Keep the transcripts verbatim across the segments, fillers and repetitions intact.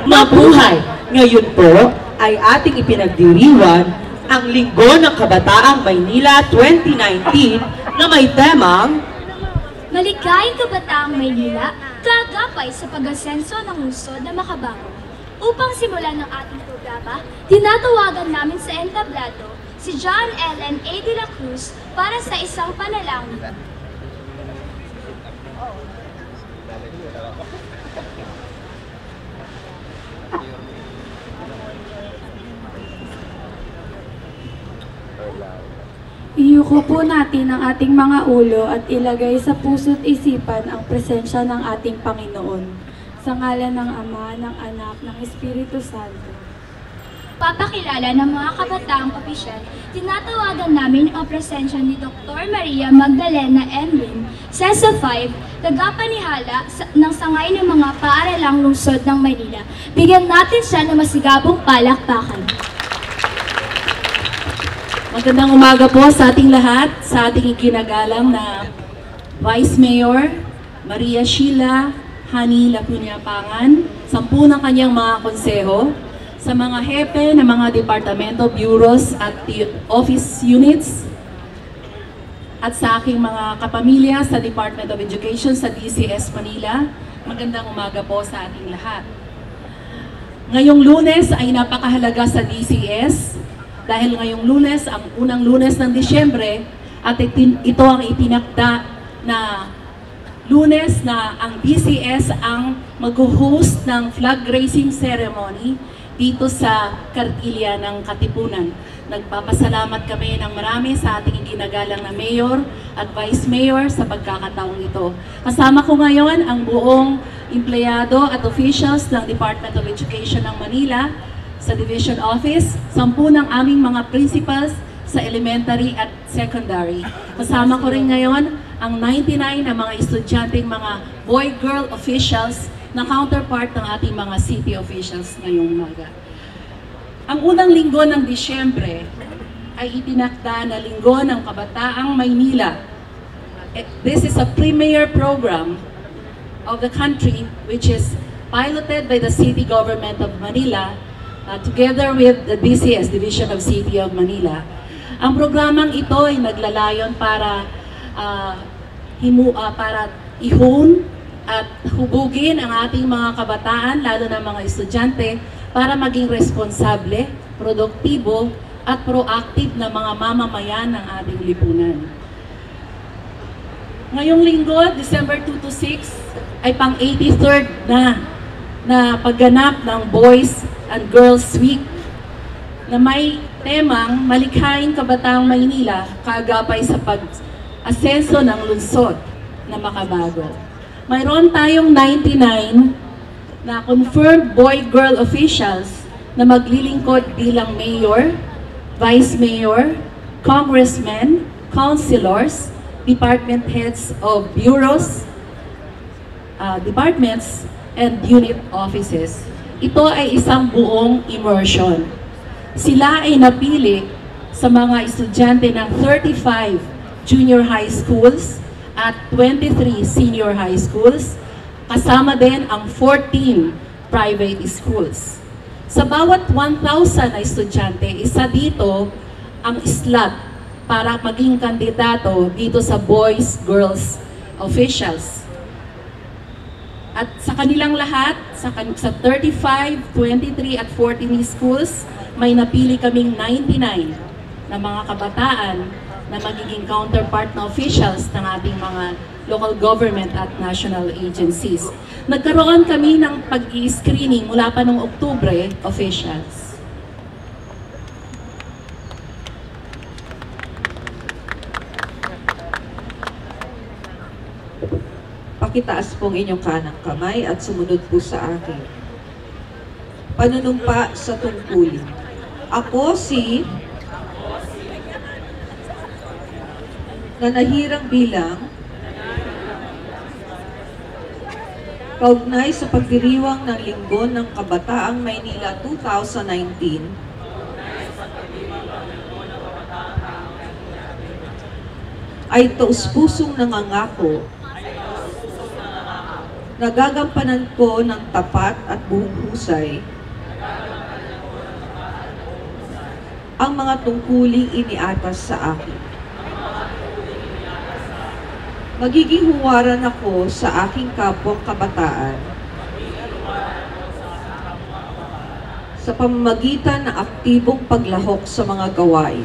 Mabuhay! Ngayon po ay ating ipinagdiriwan ang Linggo ng Kabataang Maynila twenty nineteen na may temang Maligayang Kabataang Maynila, kagapay sa pag-asenso ng lungsod na makabago. Upang simulan ng ating programa, tinatawagan namin sa entablado si John Ellen A. de la Cruz para sa isang panalangin. Iyuko po natin ang ating mga ulo at ilagay sa puso't isipan ang presensya ng ating Panginoon. Sa ngalan ng Ama, ng Anak, ng Espiritu Santo. Papakilala ng mga kabataang opisyal, tinatawagan namin ang presensya ni Doctor Maria Magdalena Emlin, C E S A five, tagapanihala ng sangay ng mga paaralang lungsod ng Maynila. Bigyan natin siya ng masigabong palakpakan. Magandang umaga po sa ating lahat, sa ating ikinagalang na Vice Mayor Maria Sheila Hani Lacuna-Pangan, sampu ng kanyang mga konseho, sa mga hepe ng mga departamento, bureaus at office units, at sa aking mga kapamilya sa Department of Education sa D C S Manila, magandang umaga po sa ating lahat. Ngayong Lunes ay napakahalaga sa D C S dahil ngayong Lunes, ang unang Lunes ng Disyembre, at ito ang itinakda na Lunes na ang D C S ang mag-host ng flag raising ceremony dito sa Kartilya ng Katipunan. Nagpapasalamat kami ng marami sa ating ginagalang na Mayor at Vice Mayor sa pagkakataong ito. Kasama ko ngayon ang buong empleyado at officials ng Department of Education ng Manila, sa Division Office, sampu ng aming mga principals sa elementary at secondary. Kasama ko rin ngayon ang ninety-nine na mga estudyanteng mga boy-girl officials na counterpart ng ating mga city officials ngayong umaga. Ang unang linggo ng Disyembre ay itinakda na Linggo ng Kabataang Maynila. This is a premier program of the country which is piloted by the City Government of Manila Uh, together with the D C S, Division of City of Manila. Ang programang ito ay naglalayon para uh, himu, uh, para ihon at hubugin ang ating mga kabataan, lalo na mga estudyante, para maging responsable, produktibo at proactive na mga mamamayan ng ating lipunan. Ngayong linggo, December two to six, ay pang eighty-third na na pagganap ng Boys and Girls Week na may temang Malikhaing Kabataang Maynila, kaagapay sa pag-asenso ng lungsod na makabago. Mayroon tayong ninety-nine na confirmed boy-girl officials na maglilingkod bilang mayor, vice mayor, congressmen, councilors, department heads of bureaus, uh, departments, and unit offices. Ito ay isang buong immersion. Sila ay napili sa mga estudyante ng thirty-five junior high schools at twenty-three senior high schools, kasama din ang fourteen private schools. Sa bawat one thousand na estudyante, isa dito ang slot para maging kandidato dito sa boys, girls, officials. At sa kanilang lahat, sa, sa thirty-five, twenty-three at fourteen schools, may napili kaming ninety-nine na mga kabataan na magiging counterpart na officials ng ating mga local government at national agencies. Nagkaroon kami ng pag-i-screening mula pa noong Oktubre, officials. Pakitaas po ang inyong kanang kamay at sumunod po sa akin. Panunumpa sa tungkulin. Ako si nanahirang bilang kaugnay sa pagdiriwang ng Linggo ng Kabataang Maynila two thousand nineteen ay taus-pusong nangangako nagagampanan ko ng tapat at buong husay ang mga tungkuling iniatas sa akin. Magiging huwaran ako sa aking kapwang kabataan sa pamamagitan ng aktibong paglahok sa mga gawain.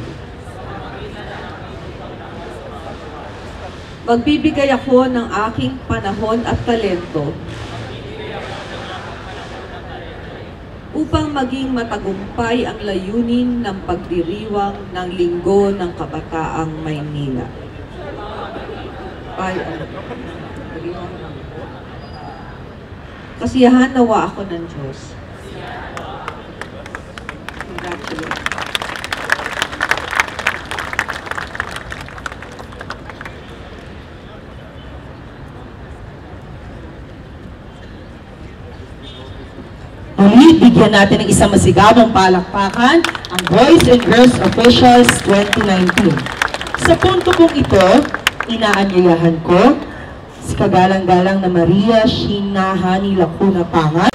Magbibigay ako ng aking panahon at talento upang maging matagumpay ang layunin ng pagdiriwang ng Linggo ng Kabataang Maynila. Ay, ano? Kasiyahan nawa ako ng Diyos. Congratulations. Muli, bigyan natin ng isang masigabong palakpakan ang Boys and Girls Officials twenty nineteen. Sa punto pong ito, inaanyayahan ko si kagalang-galang na Maria Sheena Hani Lacuna Pangan.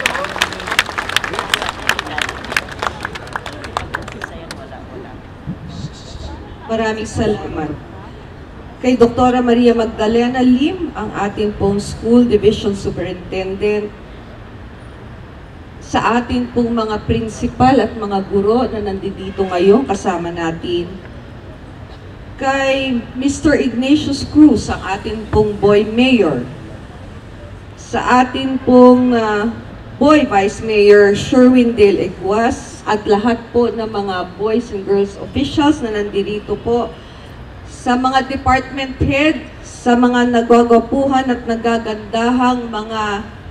Maraming salamat. Kay Doktora Maria Magdalena Lim, ang ating pong School Division Superintendent, sa ating pong mga principal at mga guro na nandito ngayon kasama natin, kay Mister Ignatius Cruz, ang ating pong Boy Mayor, sa ating pong uh, Boy Vice Mayor Sherwin Dale Eguas, at lahat po ng mga Boys and Girls Officials na nandito po, sa mga department head, sa mga nagwagwapuhan at nagagandahang mga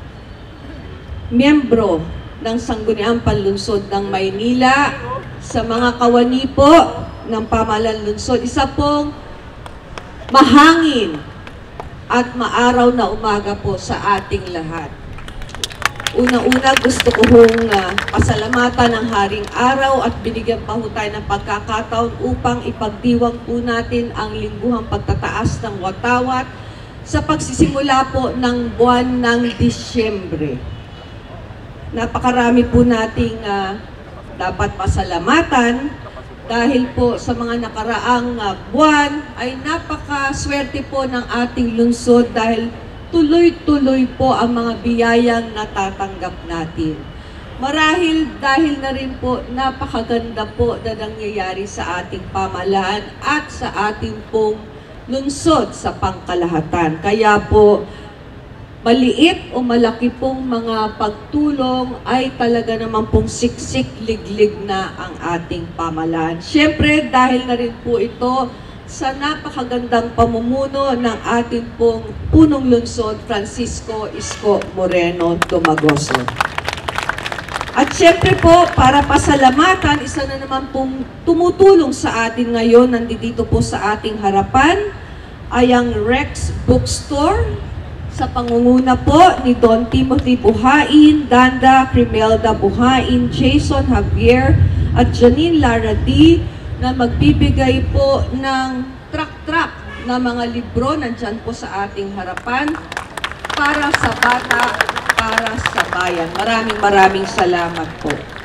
miyembro ng Sangguniang Panlunsod ng Maynila, sa mga kawani po ng Pamahalaan Lungsod, isa pong mahangin at maaraw na umaga po sa ating lahat. Una-una, gusto ko hong uh, pasalamatan ang Haring Araw at binigyan pa ho tayo ng pagkakataon upang ipagdiwang po natin ang lingguhang pagtataas ng watawat sa pagsisimula po ng buwan ng Disyembre. Napakarami po nating uh, dapat pasalamatan dahil po sa mga nakaraang uh, buwan ay napakaswerte po ng ating lungsod dahil tuloy-tuloy po ang mga biyayang natatanggap natin. Marahil dahil na rin po napakaganda po na nangyayari sa ating pamahalaan at sa ating pong lungsod sa pangkalahatan. Kaya po, maliit o malaki pong mga pagtulong ay talaga naman pong siksik liglig na ang ating pamahalaan. Siyempre, dahil na rin po ito sa napakagandang pamumuno ng ating pong punong lungsod, Francisco Isko Moreno Dumagoso. At siyempre po, para pasalamatan, isa na naman pong tumutulong sa atin ngayon, nandito po sa ating harapan, ay ang Rex Bookstore, sa pangunguna po ni Don Timothy Buhain, Danda Crimelda Buhain, Jason Javier, at Janine Lara D, na magbibigay po ng truck-truck na mga libro, nandyan po sa ating harapan, para sa bata, para sa bayan. Maraming maraming salamat po.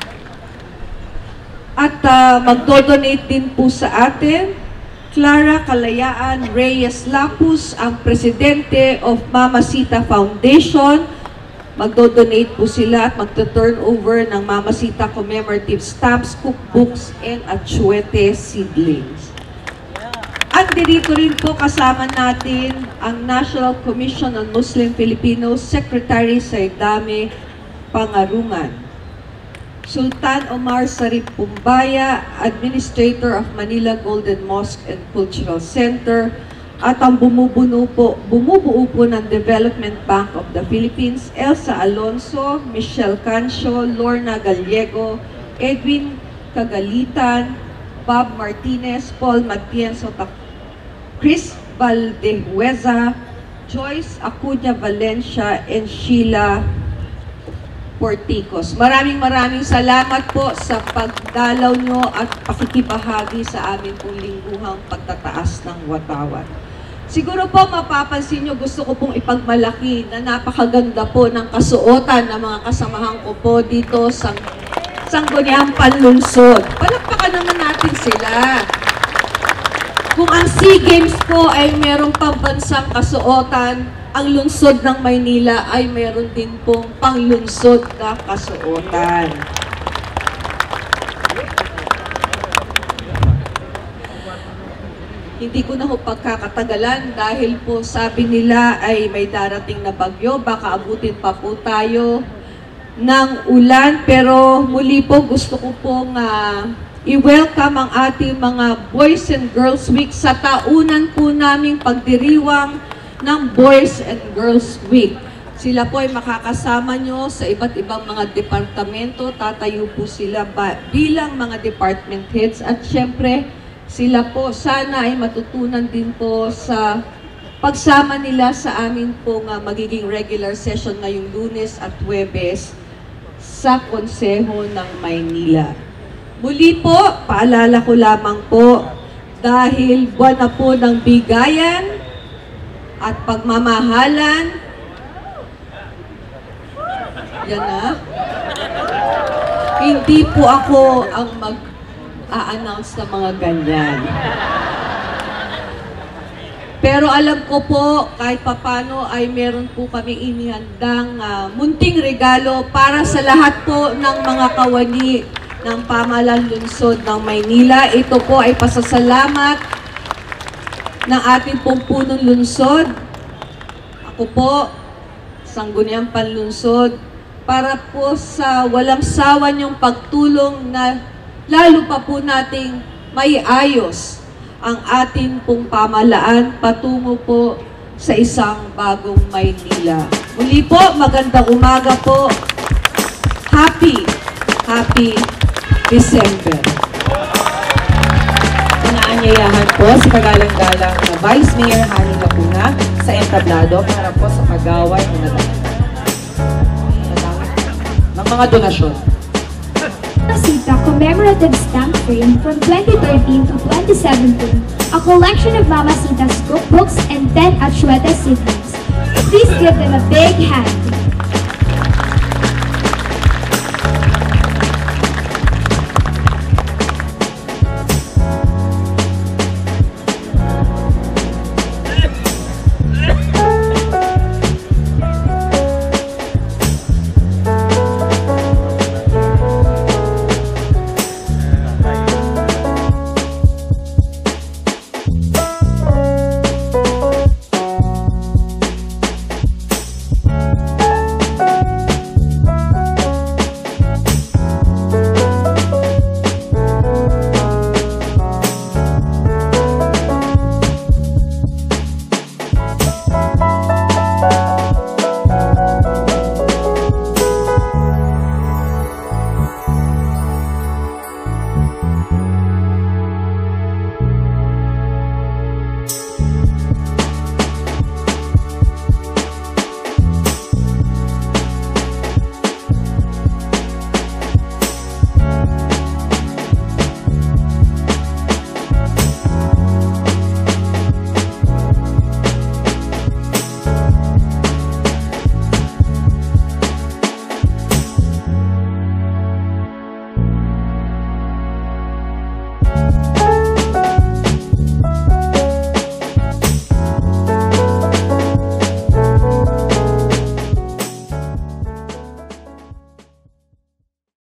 At uh, magdodonate din po sa atin, Clara Kalayaan Reyes Lapus, ang presidente of Mama Sita Foundation. Magdodonate po sila at magta-turnover ng Mama Sita commemorative stamps, cookbooks, and atsuete seedlings. At dito rin po kasama natin ang National Commission on Muslim Filipinos, Secretary Saidame Pangarungan. Sultan Omar Sarip Pumbaya, Administrator of Manila Golden Mosque and Cultural Center, at ang bumubuo po, bumubuo po ng Development Bank of the Philippines, Elsa Alonso, Michelle Cancio, Lorna Gallego, Edwin Kagalitan, Bob Martinez, Paul Matienzo, Chris Valdehueza, Joyce Acuña Valencia, and Sheila Porticos. Maraming maraming salamat po sa pagdalaw nyo at pakikibahagi sa amin pong lingguhang pagtataas ng watawat. Siguro po mapapansin nyo, gusto ko pong ipagmalaki na napakaganda po ng kasuotan ng mga kasamahan ko po dito sa Sangguniang Panlunsod. Palakpakan naman natin sila. Kung ang SEA Games po ay merong pambansang kasuotan, ang lungsod ng Maynila ay meron din pong panglunsod na kasuotan. Hindi ko na ho pagkakatagalan dahil po sabi nila ay may darating na bagyo, baka abutin pa po tayo ng ulan. Pero muli po gusto ko pong uh, i-welcome ang ating mga Boys and Girls Week sa taunan po naming pagdiriwang ng Boys and Girls Week. Sila po ay makakasama nyo sa iba't ibang mga departamento, tatayo po sila ba, bilang mga department heads at syempre sila po sana ay matutunan din po sa pagsama nila sa amin pong uh, magiging regular session ngayong Lunes at Huwebes sa Konseho ng Maynila. Muli po, paalala ko lamang po, dahil buwan na po ng bigayan at pagmamahalan, yan na, hindi po ako ang mag a-announce ng mga ganyan. Pero alam ko po, kahit papano ay meron po kami inihandang uh, munting regalo para sa lahat po ng mga kawani ng Pamahalaan Lungsod ng Maynila. Ito po ay pasasalamat ng ating pong punong lungsod. Ako po, Sangguniang Panlunsod, para po sa walang sawa niyong pagtulong na lalo pa po nating may ayos ang ating pong pamahalaan patungo po sa isang bagong Maynila. Muli po, magandang umaga po. Happy, happy December. Inaanyayahan po si kagalang-galang na Vice Mayor Hani Lacuna sa entablado para po sa pagaway ng ng mga donasyon. Masita commemorative stamp frame from twenty thirteen to twenty seventeen, a collection of Mamacita's cookbooks and ten Achueta siblings. Please give them a big hand.